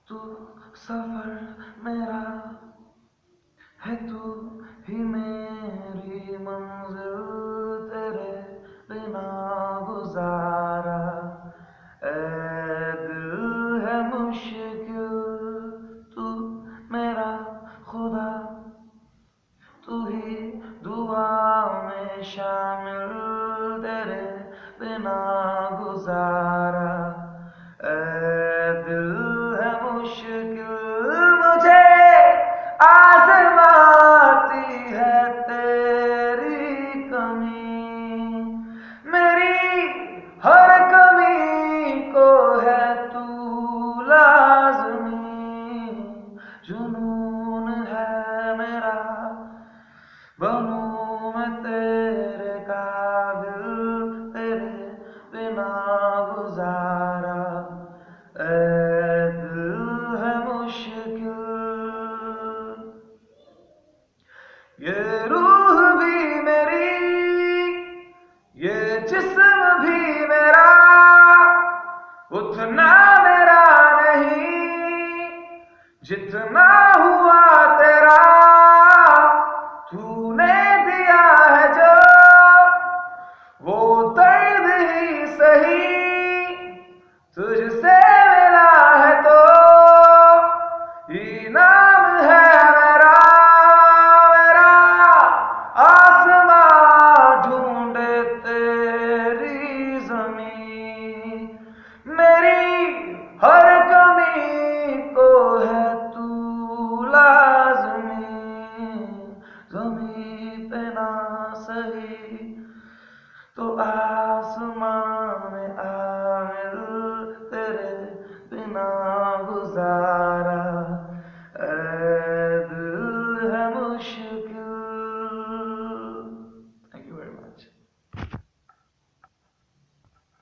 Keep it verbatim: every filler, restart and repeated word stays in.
तू सफर मेरा है, तू ही मेरी मंजिल, तेरे बिना गुजारा ऐ दिल है मुश्किल। तू मेरा खुदा, तू ही दुआ में शामिल, तेरे बिना गुजारा ऐ दिल है मुश्किल। मुझे आज़माती है तेरी कमी, मेरी हर कमी को है तू लाज़मी। जुनून है मेरा, बनूं मैं तेरे काबिल, तेरे बिना गुजारा ऐ दिल है मुश्किल। ये रूह भी मेरी, ये जिस्म भी मेरा, उतना मेरा नहीं जितना हुआ तेरा। तूने दिया है जो वो दर्द ही सही, तुझसे मिला है तो इनाम है मेरा। मेरा आसमां ढूंढे तेरी ज़मीं, मेरी हर कमी को है तू लाज़मी। ज़मीं पे ना सही तो आसमां में आ मिल, तेरे बिना गुजारा।